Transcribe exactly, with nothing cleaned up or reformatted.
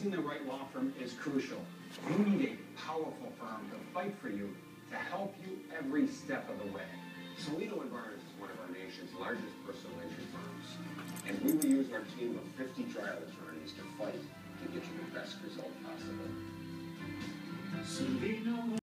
Choosing the right law firm is crucial. You need a powerful firm to fight for you, to help you every step of the way. Solito and Barnes is one of our nation's largest personal injury firms, and we will use our team of fifty trial attorneys to fight to get you the best result possible.